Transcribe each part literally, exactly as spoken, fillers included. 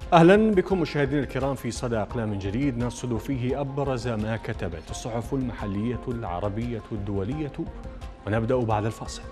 أهلا بكم مشاهدينا الكرام في صدى أقلام جديد نرصد فيه أبرز ما كتبت الصحف المحلية العربية الدولية، ونبدأ بعد الفاصل.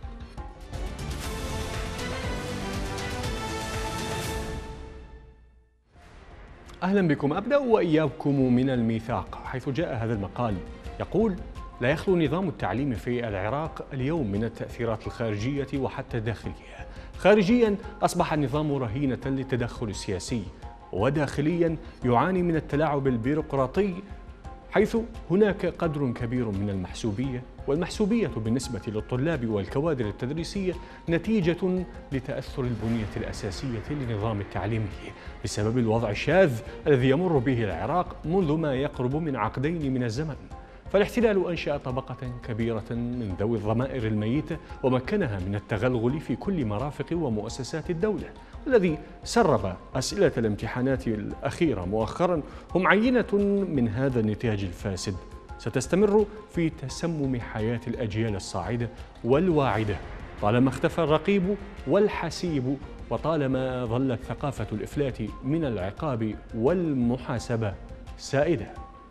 أهلا بكم. أبدأ وإياكم من الميثاق، حيث جاء هذا المقال يقول: لا يخلو نظام التعليم في العراق اليوم من التأثيرات الخارجية وحتى الداخلية. خارجيا أصبح النظام رهينة للتدخل السياسي، وداخليا يعاني من التلاعب البيروقراطي، حيث هناك قدر كبير من المحسوبية، والمحسوبية بالنسبة للطلاب والكوادر التدريسية نتيجة لتأثر البنية الأساسية للنظام التعليمي بسبب الوضع الشاذ الذي يمر به العراق منذ ما يقرب من عقدين من الزمن. فالاحتلال أنشأ طبقة كبيرة من ذوي الضمائر الميتة ومكنها من التغلغل في كل مرافق ومؤسسات الدولة، والذي سرب أسئلة الامتحانات الأخيرة مؤخرا هم عينة من هذا النتاج الفاسد ستستمر في تسمم حياة الأجيال الصاعدة والواعدة طالما اختفى الرقيب والحسيب، وطالما ظلت ثقافة الإفلات من العقاب والمحاسبة سائدة.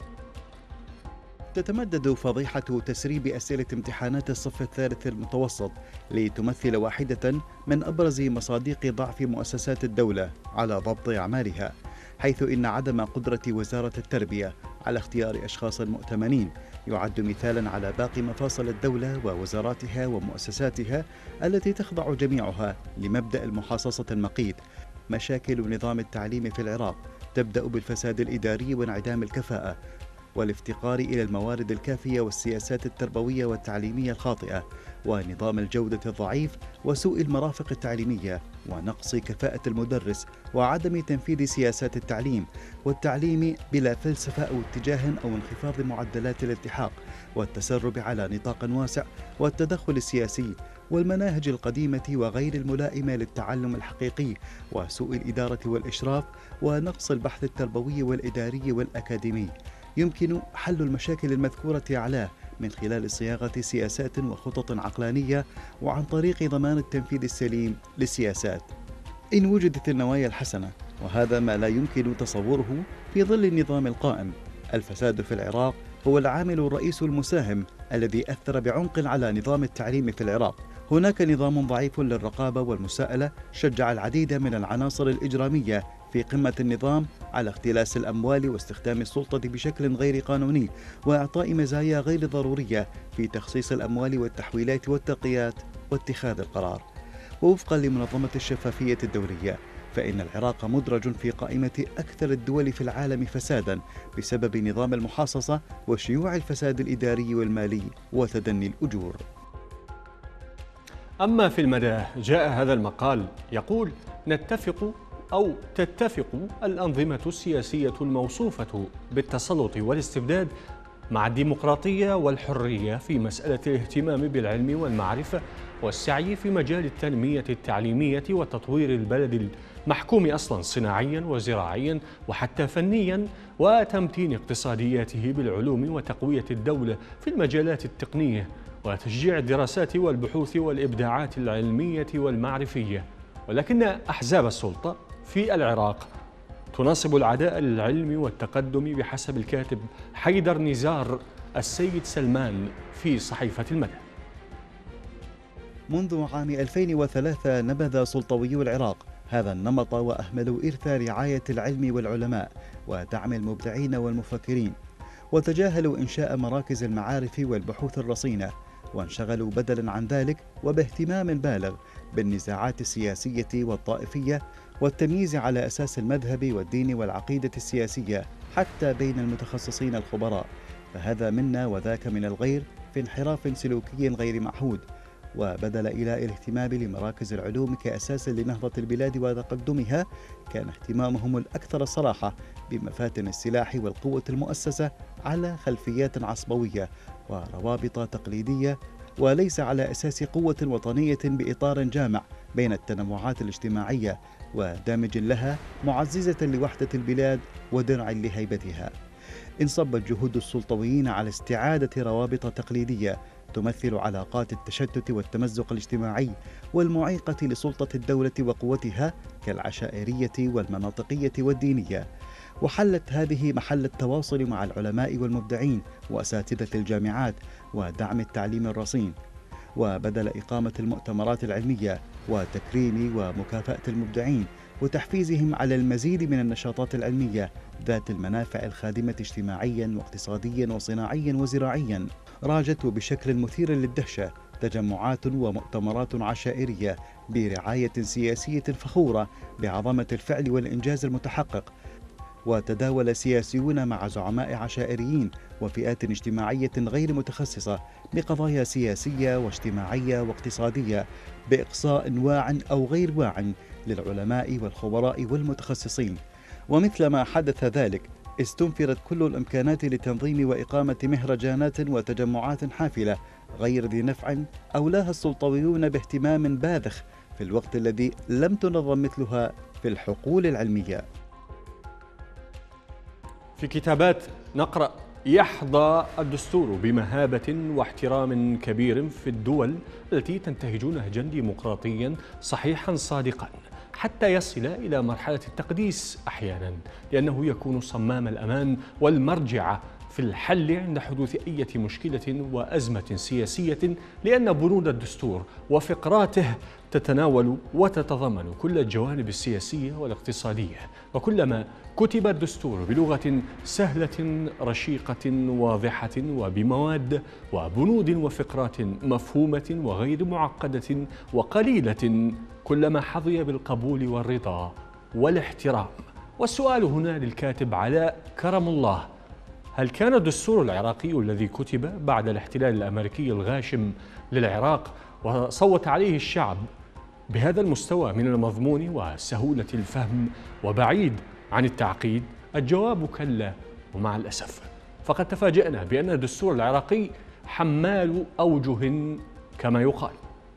تتمدد فضيحة تسريب أسئلة امتحانات الصف الثالث المتوسط لتمثل واحدة من أبرز مصادق ضعف مؤسسات الدولة على ضبط أعمالها، حيث إن عدم قدرة وزارة التربية على اختيار أشخاص مؤتمنين يعد مثالا على باقي مفاصل الدولة ووزاراتها ومؤسساتها التي تخضع جميعها لمبدأ المحاصصة المقيت. مشاكل نظام التعليم في العراق تبدأ بالفساد الإداري وانعدام الكفاءة والافتقار إلى الموارد الكافية والسياسات التربوية والتعليمية الخاطئة ونظام الجودة الضعيف وسوء المرافق التعليمية ونقص كفاءة المدرس وعدم تنفيذ سياسات التعليم والتعليم بلا فلسفة أو اتجاه أو انخفاض معدلات الالتحاق والتسرب على نطاق واسع والتدخل السياسي والمناهج القديمة وغير الملائمة للتعلم الحقيقي وسوء الإدارة والإشراف ونقص البحث التربوي والإداري والأكاديمي. يمكن حل المشاكل المذكورة أعلاه من خلال صياغة سياسات وخطط عقلانية وعن طريق ضمان التنفيذ السليم للسياسات إن وجدت النوايا الحسنة، وهذا ما لا يمكن تصوره في ظل النظام القائم. الفساد في العراق هو العامل الرئيس المساهم الذي أثر بعمق على نظام التعليم في العراق. هناك نظام ضعيف للرقابة والمساءلة شجع العديد من العناصر الإجرامية في قمة النظام على اختلاس الأموال واستخدام السلطة بشكل غير قانوني وإعطاء مزايا غير ضرورية في تخصيص الأموال والتحويلات والترقيات واتخاذ القرار. ووفقا لمنظمة الشفافية الدولية، فإن العراق مدرج في قائمة أكثر الدول في العالم فسادا بسبب نظام المحاصصة وشيوع الفساد الإداري والمالي وتدني الأجور. أما في المدى جاء هذا المقال يقول: نتفق أو تتفق الأنظمة السياسية الموصوفة بالتسلط والاستبداد مع الديمقراطية والحرية في مسألة الاهتمام بالعلم والمعرفة والسعي في مجال التنمية التعليمية وتطوير البلد المحكوم أصلا صناعيا وزراعيا وحتى فنيا، وتمتين اقتصادياته بالعلوم وتقوية الدولة في المجالات التقنية وتشجيع الدراسات والبحوث والإبداعات العلمية والمعرفية. ولكن أحزاب السلطة في العراق تناصب العداء للعلم والتقدم بحسب الكاتب حيدر نزار السيد سلمان في صحيفة المدى. منذ عام ألفين وثلاثة نبذ سلطويو العراق هذا النمط وأهملوا إرث رعاية العلم والعلماء ودعم المبدعين والمفكرين، وتجاهلوا إنشاء مراكز المعارف والبحوث الرصينة، وانشغلوا بدلا عن ذلك وباهتمام بالغ بالنزاعات السياسية والطائفية والتمييز على أساس المذهب والدين والعقيدة السياسية حتى بين المتخصصين الخبراء، فهذا منا وذاك من الغير في انحراف سلوكي غير معهود. وبدل إلى الاهتمام لمراكز العلوم كأساس لنهضة البلاد وتقدمها، كان اهتمامهم الأكثر صراحة بمفاتن السلاح والقوة المؤسسة على خلفيات عصبوية وروابط تقليدية، وليس على أساس قوة وطنية بإطار جامع بين التنوعات الاجتماعية ودامج لها معززة لوحدة البلاد ودرع لهيبتها. انصبت جهود السلطويين على استعادة روابط تقليدية تمثل علاقات التشتت والتمزق الاجتماعي والمعيقة لسلطة الدولة وقوتها كالعشائرية والمناطقية والدينية. وحلت هذه محل التواصل مع العلماء والمبدعين وأساتذة الجامعات ودعم التعليم الرصين، وبدل إقامة المؤتمرات العلمية وتكريم ومكافأة المبدعين وتحفيزهم على المزيد من النشاطات العلمية ذات المنافع الخادمة اجتماعيا واقتصاديا وصناعيا وزراعيا، راجت بشكل مثير للدهشة تجمعات ومؤتمرات عشائرية برعاية سياسية فخورة بعظمة الفعل والإنجاز المتحقق. وتداول سياسيون مع زعماء عشائريين وفئات اجتماعية غير متخصصة بقضايا سياسية واجتماعية واقتصادية بإقصاء واع أو غير واع للعلماء والخبراء والمتخصصين. ومثلما حدث ذلك استنفرت كل الإمكانات لتنظيم وإقامة مهرجانات وتجمعات حافلة غير ذي نفع أولاها السلطويون باهتمام باذخ في الوقت الذي لم تنظم مثلها في الحقول العلمية. في كتابات نقرأ: يحظى الدستور بمهابة واحترام كبير في الدول التي تنتهج نهجا ديمقراطيا صحيحا صادقا حتى يصل إلى مرحلة التقديس أحيانا، لأنه يكون صمام الأمان والمرجع في الحل عند حدوث أي مشكلة وأزمة سياسية، لأن بنود الدستور وفقراته تتناول وتتضمن كل الجوانب السياسية والاقتصادية. وكلما كتب الدستور بلغة سهلة رشيقة واضحة وبمواد وبنود وفقرات مفهومة وغير معقدة وقليلة، كلما حظي بالقبول والرضا والاحترام. والسؤال هنا للكاتب علاء كرم الله: هل كان الدستور العراقي الذي كتب بعد الاحتلال الأمريكي الغاشم للعراق وصوت عليه الشعب بهذا المستوى من المضمون وسهولة الفهم وبعيد عن التعقيد؟ الجواب كلا ومع الأسف، فقد تفاجأنا بأن الدستور العراقي حمال أوجه كما يقال.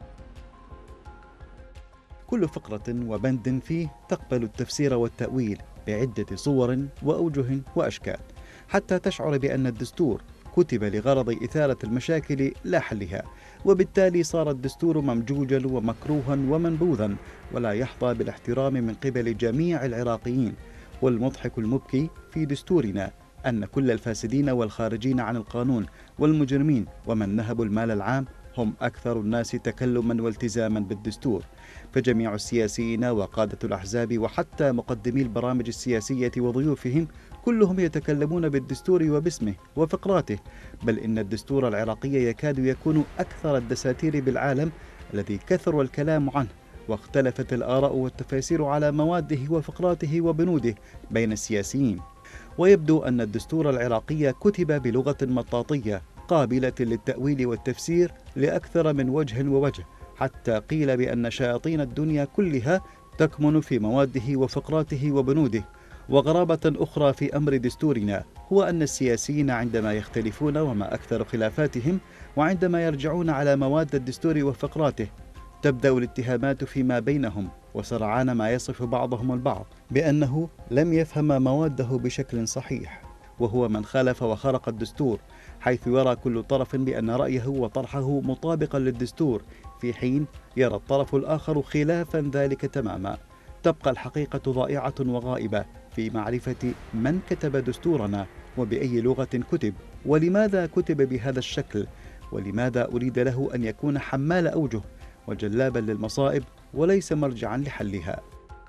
كل فقرة وبند فيه تقبل التفسير والتأويل بعدة صور وأوجه وأشكال، حتى تشعر بأن الدستور كتب لغرض إثارة المشاكل لا حلها، وبالتالي صار الدستور ممجوجا ومكروها ومنبوذا ولا يحظى بالاحترام من قبل جميع العراقيين. والمضحك المبكي في دستورنا أن كل الفاسدين والخارجين عن القانون والمجرمين ومن نهبوا المال العام هم أكثر الناس تكلما والتزاما بالدستور، فجميع السياسيين وقادة الأحزاب وحتى مقدمي البرامج السياسية وضيوفهم كلهم يتكلمون بالدستور وباسمه وفقراته، بل إن الدستور العراقي يكاد يكون أكثر الدساتير بالعالم الذي كثر الكلام عنه واختلفت الآراء والتفاسير على مواده وفقراته وبنوده بين السياسيين. ويبدو أن الدستور العراقي كتب بلغة مطاطية قابلة للتأويل والتفسير لأكثر من وجه ووجه، حتى قيل بأن شياطين الدنيا كلها تكمن في مواده وفقراته وبنوده. وغرابة أخرى في أمر دستورنا هو أن السياسيين عندما يختلفون وما أكثر خلافاتهم وعندما يرجعون على مواد الدستور وفقراته تبدأ الاتهامات فيما بينهم وسرعان ما يصف بعضهم البعض بأنه لم يفهم مواده بشكل صحيح، وهو من خالف وخرق الدستور، حيث يرى كل طرف بأن رأيه وطرحه مطابقا للدستور في حين يرى الطرف الآخر خلافا ذلك تماما. تبقى الحقيقة ضائعة وغائبة في معرفة من كتب دستورنا وبأي لغة كتب ولماذا كتب بهذا الشكل، ولماذا أريد له أن يكون حمال أوجه وجلابا للمصائب وليس مرجعا لحلها.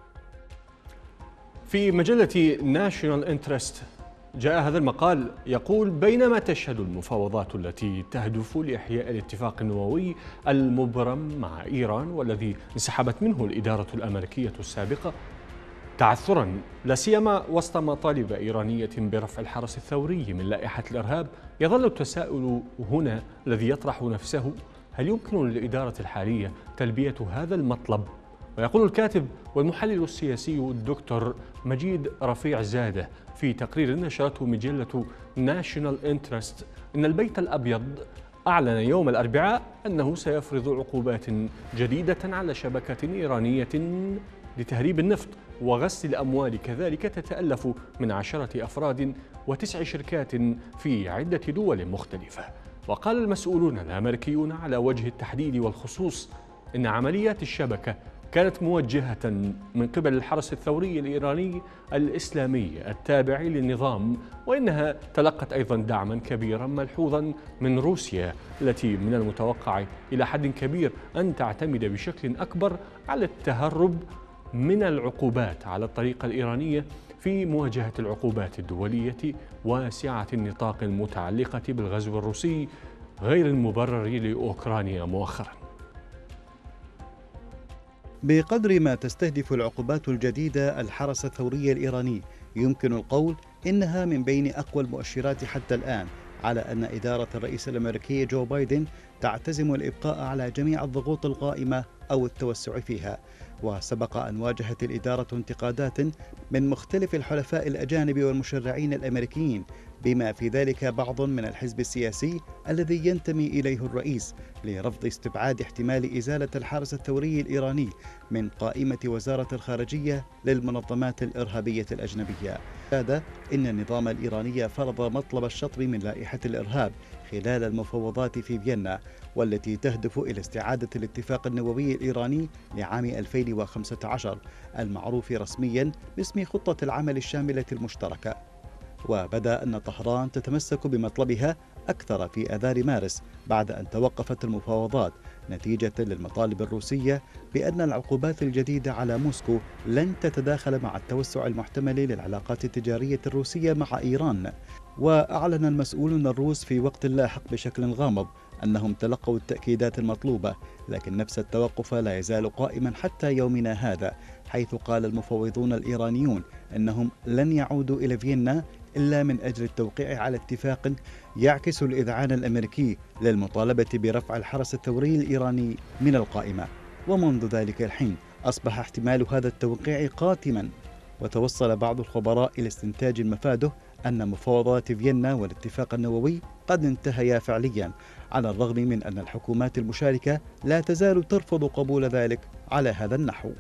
في مجلة ناشونال انترست جاء هذا المقال يقول: بينما تشهد المفاوضات التي تهدف لإحياء الاتفاق النووي المبرم مع إيران والذي انسحبت منه الإدارة الأمريكية السابقة تعثرا لا سيما وسط مطالب إيرانية برفع الحرس الثوري من لائحة الإرهاب، يظل التساؤل هنا الذي يطرح نفسه: هل يمكن للإدارة الحالية تلبية هذا المطلب؟ ويقول الكاتب والمحلل السياسي الدكتور مجيد رفيع زاده في تقرير نشرته مجلة ناشونال انترست إن البيت الأبيض أعلن يوم الأربعاء أنه سيفرض عقوبات جديدة على شبكة إيرانية لتهريب النفط وغسل الأموال كذلك تتألف من عشرة أفراد وتسع شركات في عدة دول مختلفة. وقال المسؤولون الأمريكيون على وجه التحديد والخصوص إن عمليات الشبكة كانت موجهة من قبل الحرس الثوري الإيراني الإسلامي التابع للنظام، وإنها تلقت أيضا دعما كبيرا ملحوظا من روسيا التي من المتوقع إلى حد كبير أن تعتمد بشكل أكبر على التهرب من العقوبات على الطريقة الإيرانية في مواجهة العقوبات الدولية واسعة النطاق المتعلقة بالغزو الروسي غير المبرر لأوكرانيا مؤخرا. بقدر ما تستهدف العقوبات الجديدة الحرس الثوري الإيراني، يمكن القول إنها من بين أقوى المؤشرات حتى الآن على أن إدارة الرئيس الأمريكي جو بايدن تعتزم الإبقاء على جميع الضغوط القائمة أو التوسع فيها. وسبق أن واجهت الإدارة انتقادات من مختلف الحلفاء الأجانب والمشرعين الأمريكيين، بما في ذلك بعض من الحزب السياسي الذي ينتمي إليه الرئيس، لرفض استبعاد احتمال إزالة الحرس الثوري الإيراني من قائمة وزارة الخارجية للمنظمات الإرهابية الأجنبية. هذا إن النظام الإيراني فرض مطلب الشطب من لائحة الإرهاب خلال المفاوضات في فيينا، والتي تهدف إلى استعادة الاتفاق النووي الإيراني لعام ألفين وخمسة عشر المعروف رسميا باسم خطة العمل الشاملة المشتركة. وبدا أن طهران تتمسك بمطلبها أكثر في آذار مارس بعد أن توقفت المفاوضات نتيجة للمطالب الروسية بأن العقوبات الجديدة على موسكو لن تتداخل مع التوسع المحتمل للعلاقات التجارية الروسية مع إيران. وأعلن المسؤولون الروس في وقت لاحق بشكل غامض أنهم تلقوا التأكيدات المطلوبة، لكن نفس التوقف لا يزال قائما حتى يومنا هذا، حيث قال المفوضون الإيرانيون أنهم لن يعودوا إلى فيينا إلا من أجل التوقيع على اتفاق يعكس الإذعان الأمريكي للمطالبة برفع الحرس الثوري الإيراني من القائمة. ومنذ ذلك الحين أصبح احتمال هذا التوقيع قاتما، وتوصل بعض الخبراء إلى استنتاج مفاده أن مفاوضات فيينا والاتفاق النووي قد انتهيا فعليا، على الرغم من أن الحكومات المشاركة لا تزال ترفض قبول ذلك على هذا النحو.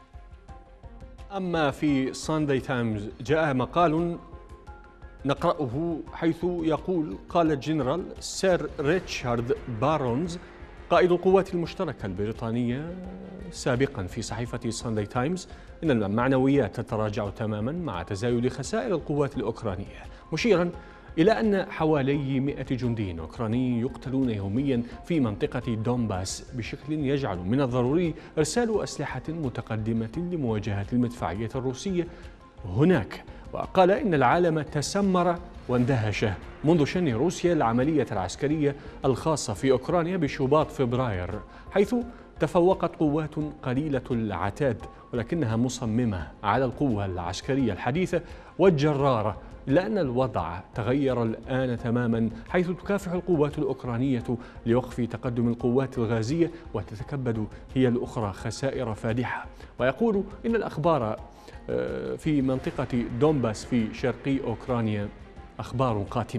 أما في سانداي تايمز جاء مقال نقرأه حيث يقول: قال الجنرال سير ريتشارد بارونز قائد القوات المشتركة البريطانية سابقا في صحيفة سانداي تايمز إن المعنويات تتراجع تماما مع تزايد خسائر القوات الأوكرانية، مشيرا إلى أن حوالي مئة جندي أوكراني يقتلون يوميا في منطقة دونباس بشكل يجعل من الضروري إرسال أسلحة متقدمة لمواجهة المدفعية الروسية هناك. وقال إن العالم تسمر واندهش منذ شن روسيا العملية العسكرية الخاصة في أوكرانيا بشباط فبراير، حيث تفوقت قوات قليلة العتاد ولكنها مصممة على القوة العسكرية الحديثة والجرارة، لأن الوضع تغير الآن تماما، حيث تكافح القوات الأوكرانية لوقف تقدم القوات الغازية وتتكبد هي الأخرى خسائر فادحة. ويقول إن الأخبار في منطقة دونباس في شرقي أوكرانيا أخبار قاتمة.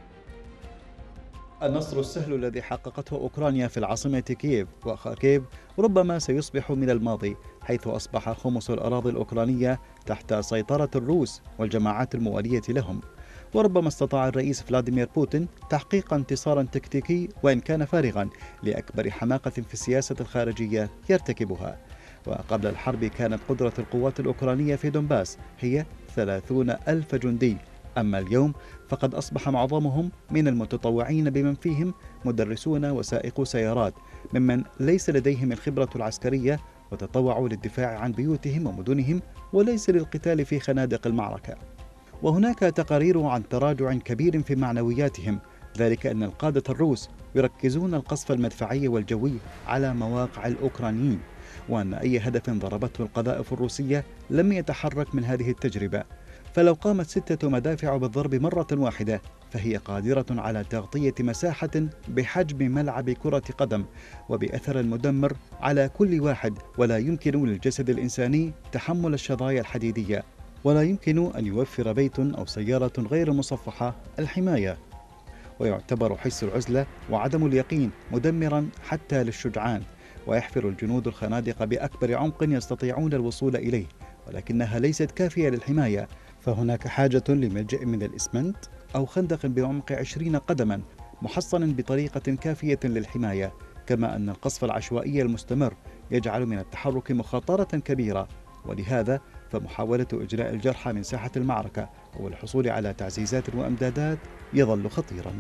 النصر السهل الذي حققته أوكرانيا في العاصمة كييف وخاركيف ربما سيصبح من الماضي، حيث أصبح خمس الأراضي الأوكرانية تحت سيطرة الروس والجماعات الموالية لهم. وربما استطاع الرئيس فلاديمير بوتين تحقيق انتصارا تكتيكي وإن كان فارغا لأكبر حماقة في السياسة الخارجية يرتكبها. وقبل الحرب كانت قدرة القوات الأوكرانية في دونباس هي ثلاثون ألف جندي، أما اليوم فقد أصبح معظمهم من المتطوعين بمن فيهم مدرسون وسائقو سيارات ممن ليس لديهم الخبرة العسكرية، وتطوعوا للدفاع عن بيوتهم ومدنهم وليس للقتال في خنادق المعركة. وهناك تقارير عن تراجع كبير في معنوياتهم، ذلك أن القادة الروس يركزون القصف المدفعي والجوي على مواقع الأوكرانيين، وأن أي هدف ضربته القذائف الروسية لم يتحرك من هذه التجربة. فلو قامت ستة مدافع بالضرب مرة واحدة فهي قادرة على تغطية مساحة بحجم ملعب كرة قدم وبأثر المدمر على كل واحد، ولا يمكن للجسد الإنساني تحمل الشظايا الحديدية، ولا يمكن أن يوفر بيت أو سيارة غير مصفحة الحماية. ويعتبر حس العزلة وعدم اليقين مدمرا حتى للشجعان، ويحفر الجنود الخنادق بأكبر عمق يستطيعون الوصول إليه، ولكنها ليست كافية للحماية، فهناك حاجة لملجأ من الإسمنت أو خندق بعمق عشرين قدما محصن بطريقة كافية للحماية، كما أن القصف العشوائي المستمر يجعل من التحرك مخاطرة كبيرة، ولهذا فمحاولة إجلاء الجرحى من ساحة المعركة أو الحصول على تعزيزات وإمدادات يظل خطيرا.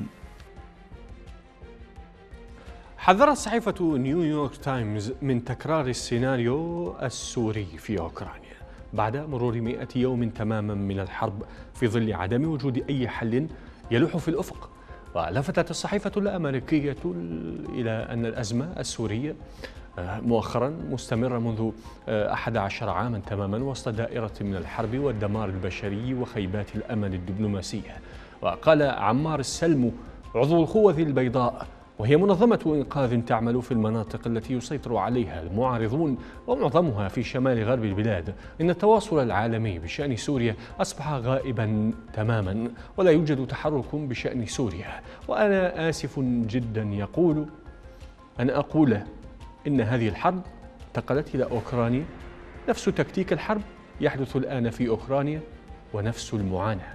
حذرت صحيفة نيويورك تايمز من تكرار السيناريو السوري في أوكرانيا بعد مرور مئة يوم تماما من الحرب، في ظل عدم وجود أي حل يلوح في الأفق. ولفتت الصحيفة الأمريكية إلى أن الأزمة السورية مؤخرا مستمرة منذ أحد عشر عاما تماما وسط دائرة من الحرب والدمار البشري وخيبات الأمل الدبلوماسية. وقال عمار السلم عضو القوة البيضاء، وهي منظمة إنقاذ تعمل في المناطق التي يسيطر عليها المعارضون ومعظمها في شمال غرب البلاد، إن التواصل العالمي بشأن سوريا أصبح غائبا تماما ولا يوجد تحرك بشأن سوريا. وأنا آسف جدا يقول أن أقول إن هذه الحرب انتقلت إلى أوكرانيا، نفس تكتيك الحرب يحدث الآن في أوكرانيا ونفس المعاناة.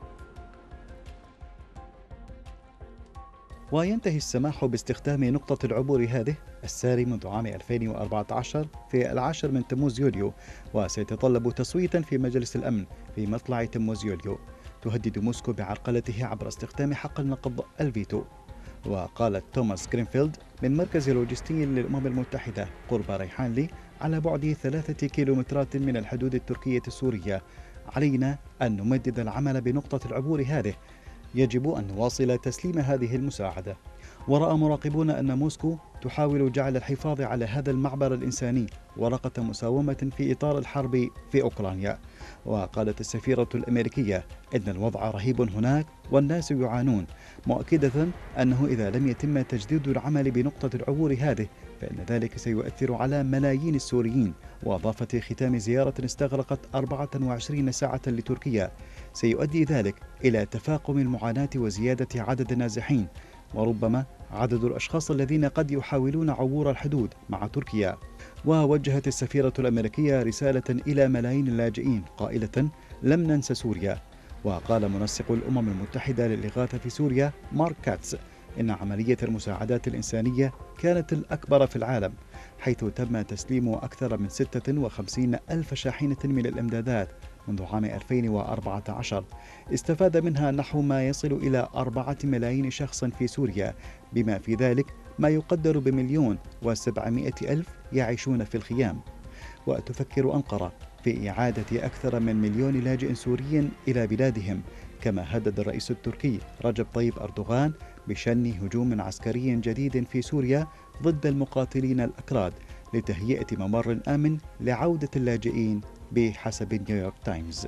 وينتهي السماح باستخدام نقطة العبور هذه الساري منذ عام ألفين وأربعة عشر في العاشر من تموز يوليو، وسيتطلب تصويتا في مجلس الأمن في مطلع تموز يوليو. تهدد موسكو بعرقلته عبر استخدام حق النقض الفيتو. وقالت توماس جرينفيلد من مركز لوجستي للأمم المتحدة قرب ريحانلي على بعد ثلاثة كيلومترات من الحدود التركية السورية: علينا أن نمدد العمل بنقطة العبور هذه، يجب أن نواصل تسليم هذه المساعدة. ورأى مراقبون أن موسكو تحاول جعل الحفاظ على هذا المعبر الإنساني ورقة مساومة في إطار الحرب في أوكرانيا. وقالت السفيرة الأمريكية إن الوضع رهيب هناك والناس يعانون، مؤكدة أنه إذا لم يتم تجديد العمل بنقطة العبور هذه فإن ذلك سيؤثر على ملايين السوريين. وأضافت في ختام زيارة استغرقت أربعة وعشرين ساعة لتركيا: سيؤدي ذلك إلى تفاقم المعاناة وزيادة عدد النازحين، وربما عدد الأشخاص الذين قد يحاولون عبور الحدود مع تركيا. ووجهت السفيرة الأمريكية رسالة إلى ملايين اللاجئين قائلة: لم ننسى سوريا. وقال منسق الأمم المتحدة للإغاثة في سوريا مارك كاتس إن عملية المساعدات الإنسانية كانت الأكبر في العالم، حيث تم تسليم أكثر من ستة وخمسين ألف شاحنة من الإمدادات منذ عام ألفين وأربعة عشر، استفاد منها نحو ما يصل إلى أربعة ملايين شخص في سوريا، بما في ذلك ما يقدر بمليون وسبعمائة ألف يعيشون في الخيام. وتفكر أنقرة في إعادة أكثر من مليون لاجئ سوري إلى بلادهم، كما هدد الرئيس التركي رجب طيب أردوغان بشن هجوم عسكري جديد في سوريا ضد المقاتلين الأكراد لتهيئة ممر آمن لعودة اللاجئين بحسب نيويورك تايمز.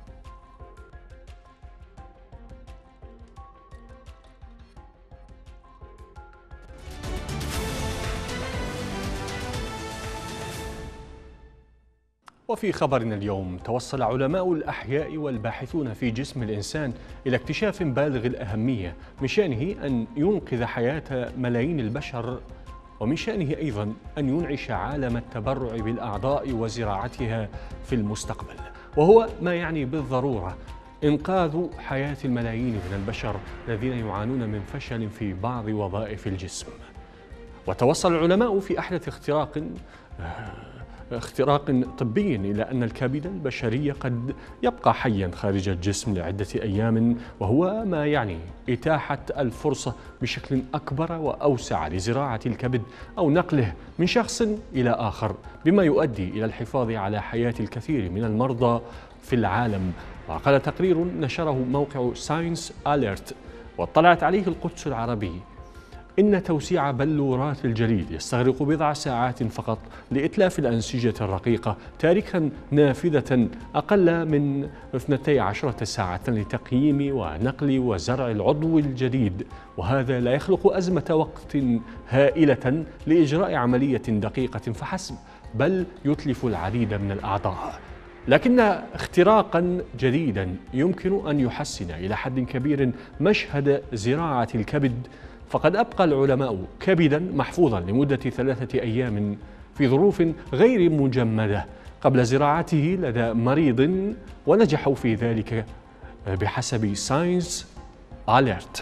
وفي خبرنا اليوم، توصل علماء الأحياء والباحثون في جسم الإنسان إلى اكتشاف بالغ الأهمية من شأنه أن ينقذ حياة ملايين البشر، ومن شأنه أيضا أن ينعش عالم التبرع بالأعضاء وزراعتها في المستقبل، وهو ما يعني بالضرورة إنقاذ حياة الملايين من البشر الذين يعانون من فشل في بعض وظائف الجسم. وتوصل العلماء في أحدث اختراق اختراق طبي إلى أن الكبد البشري قد يبقى حيا خارج الجسم لعدة أيام، وهو ما يعني إتاحة الفرصة بشكل أكبر وأوسع لزراعة الكبد أو نقله من شخص إلى آخر، بما يؤدي إلى الحفاظ على حياة الكثير من المرضى في العالم. وقال تقرير نشره موقع ساينس أليرت واطلعت عليه القدس العربي إن توسيع بلورات الجليد يستغرق بضع ساعات فقط لإتلاف الأنسجة الرقيقة، تاركا نافذة أقل من اثنتي عشرة ساعة لتقييم ونقل وزرع العضو الجديد، وهذا لا يخلق أزمة وقت هائلة لإجراء عملية دقيقة فحسب، بل يتلف العديد من الأعضاء. لكن اختراقا جديدا يمكن أن يحسن إلى حد كبير مشهد زراعة الكبد، فقد أبقى العلماء كبدا محفوظا لمدة ثلاثة أيام في ظروف غير مجمدة قبل زراعته لدى مريض، ونجحوا في ذلك بحسب ساينس أليرت.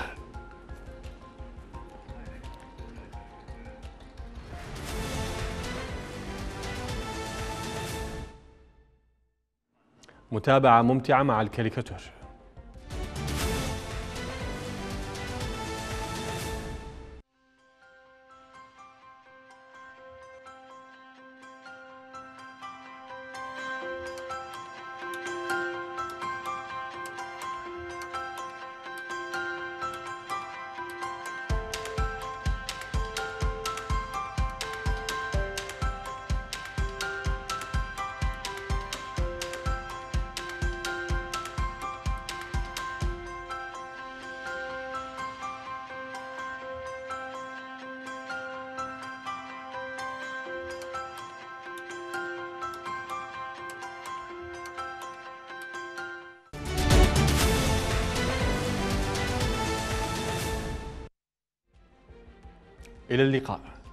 متابعة ممتعة مع الكاريكاتور. إلى اللقاء.